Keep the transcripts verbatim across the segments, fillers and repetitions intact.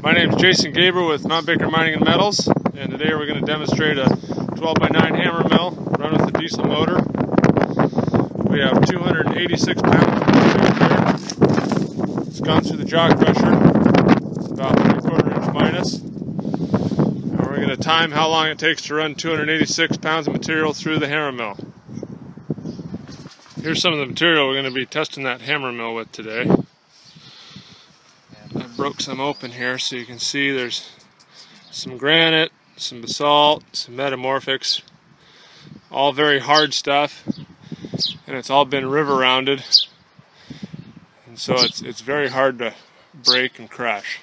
My name is Jason Gaber with Mount Baker Mining and Metals, and today we're going to demonstrate a twelve by nine hammer mill run with a diesel motor. We have two hundred eighty-six pounds of material here. It's gone through the jaw crusher. It's about three quarter inch minus. And we're going to time how long it takes to run two hundred eighty-six pounds of material through the hammer mill. Here's some of the material we're going to be testing that hammer mill with today. I broke some open here so you can see there's some granite, some basalt, some metamorphics, all very hard stuff, and it's all been river rounded, and so it's, it's very hard to break and crush.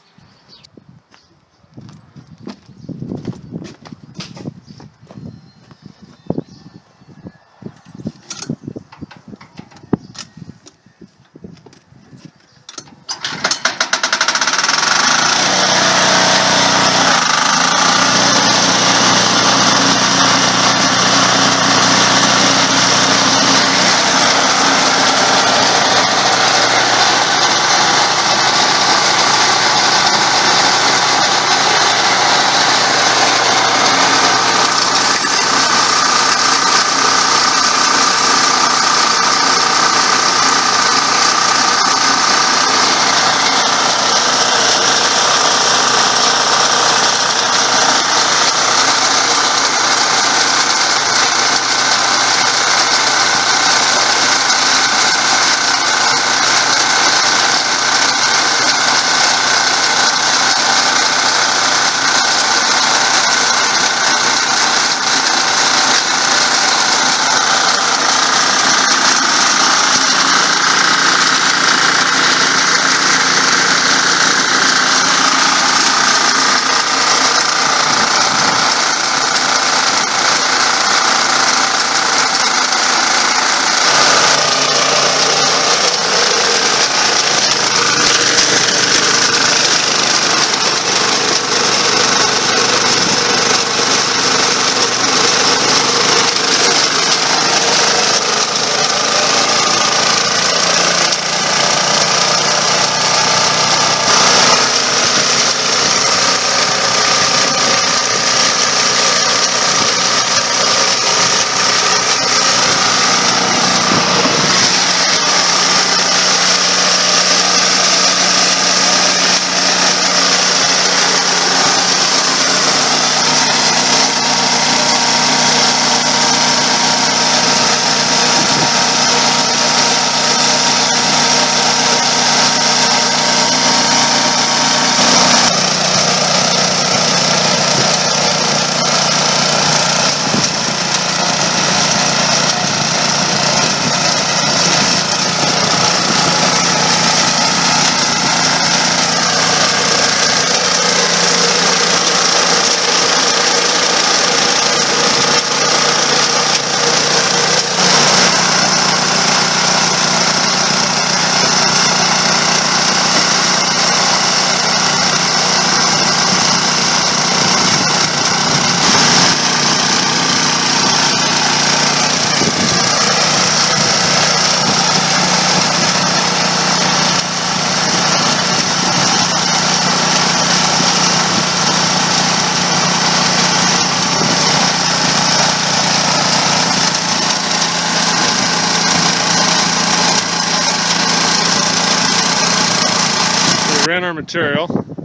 Ran our material.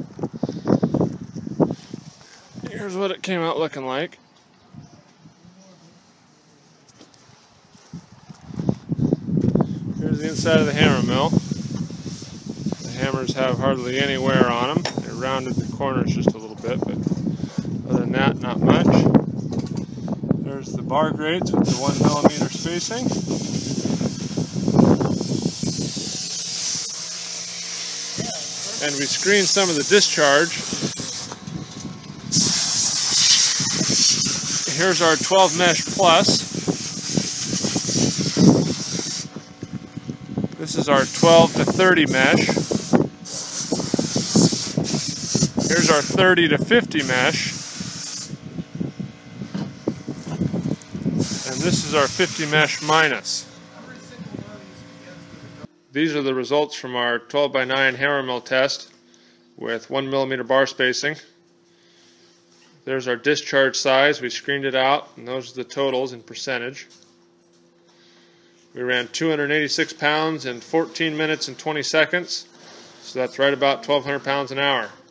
Here's what it came out looking like. Here's the inside of the hammer mill. The hammers have hardly any wear on them. They rounded the corners just a little bit, but other than that, not much. There's the bar grates with the one millimeter spacing. And we screened some of the discharge. Here's our twelve mesh plus. This is our twelve to thirty mesh. Here's our thirty to fifty mesh. And this is our fifty mesh minus. These are the results from our twelve by nine hammer mill test with one millimeter bar spacing. There's our discharge size. We screened it out, and those are the totals in percentage. We ran two hundred eighty-six pounds in fourteen minutes and twenty seconds, so that's right about twelve hundred pounds an hour.